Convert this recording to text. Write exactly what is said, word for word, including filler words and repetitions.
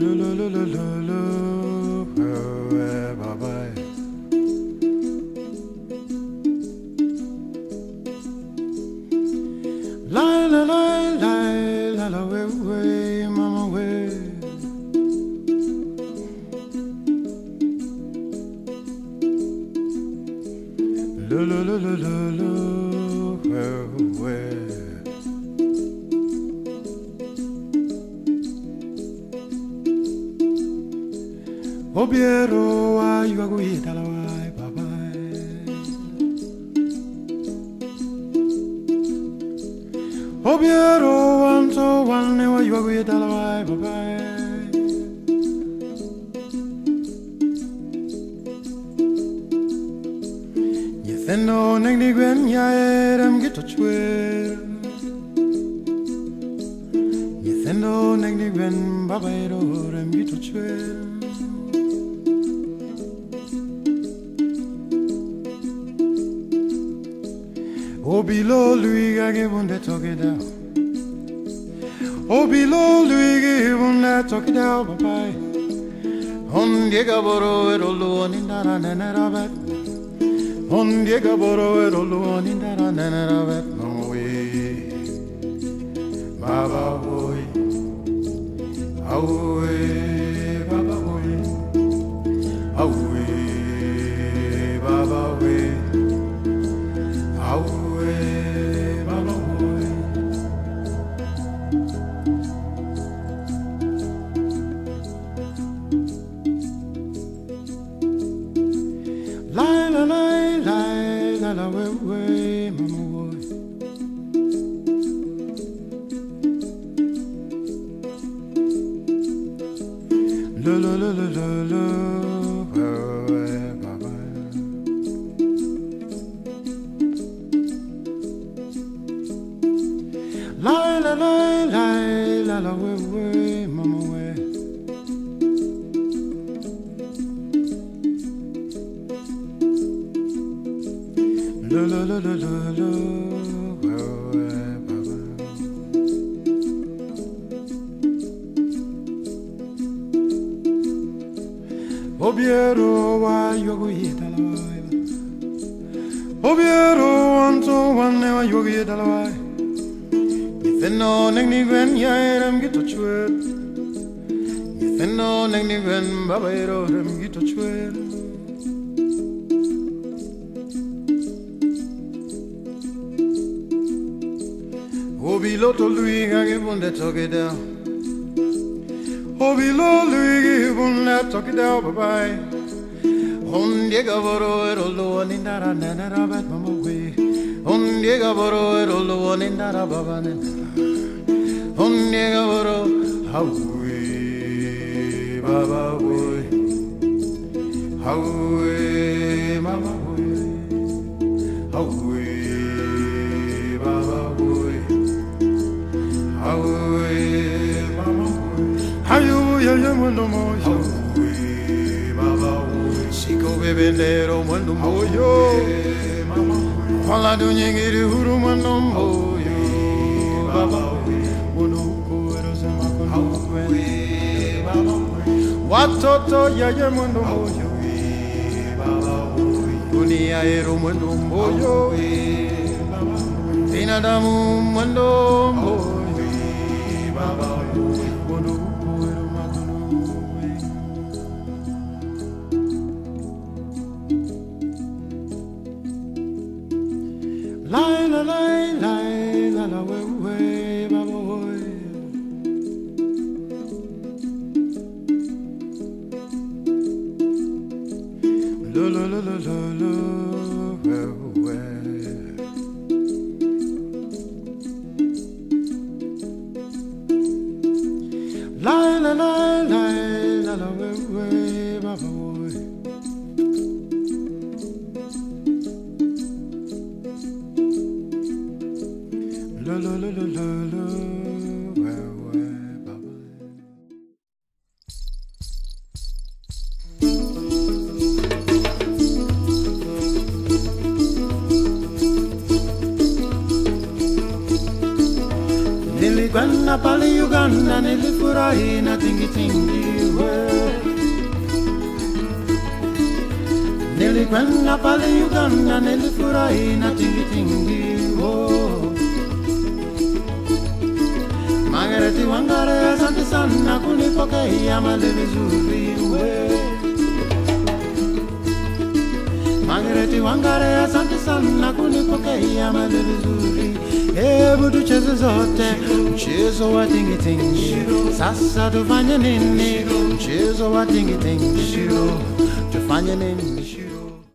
La la la la la la way way mama way. La la la la la la way way. Obiero Ayub Ogada bye bye. Obiero one to one ne Ayub Ogada bye bye. Yetheno negni gwen yaerem gito chwe. Yetheno negni gwen babairo rem gito chwe. Obiero lui gage bunde toke down. Obiero lui gage bunde toke down, bye. On diega boro erolu on indara nenera bet. On diega boro erolu on indara nenera bet. No way, baba boy. Awe, baba boy. Awe, baba boy. Awe. La la la la la la way way mama boy. La la la la la la way baba. La la la la la la way way mama way. La la la la la la way baba. Obiero Ayub Ogada bye. Obiero one to one ne Ayub Ogada bye. Yetheno negni gwen yaerem gito chwe. Yetheno negni gwen babairo rem gito chwe. Obiero lui gage bunde toke down. Obiero lui gage bunde toke down, bye bye. On diega boro erolu on indara nenera bet mama way. On diega boro erolu on indara baba nenera. On diega boro hawe baba boy. Hawe mama boy. Hawe baba boy. Hawe mama boy. Hayu ya ya mundo moyo. Hawe baba boy. Siko bebendero mundo moyo. Mama boy. Wala dunyengiri huru mundo moyo. Baba boy. Mundo moyo zema kono kwen. Baba boy. Watoto ya ya mundo moyo. Baba boy. Dunia ero mundo moyo. Baba boy. Binadamu mundo moyo. Baba boy, mundo moyo makono. La la la la la la way way baba boy. La la la la la la way way. La la la la la la way way baba boy. La la la la la la way way baba. Nili gwanna pali Uganda nili furahi na tingi tingi. nilikwenda pale Uganda, nilifurahi na tingi tingi. Oh, Margareti Wangare, asante sana kunipokea mahali vizuri. Margareti Wangare, asante sana kunipokea mahali vizuri. Hebu tucheze zote mchezo wa tingi tingi. Sasa tufanye nini? Mchezo wa tingi tingi. Tufanye nini?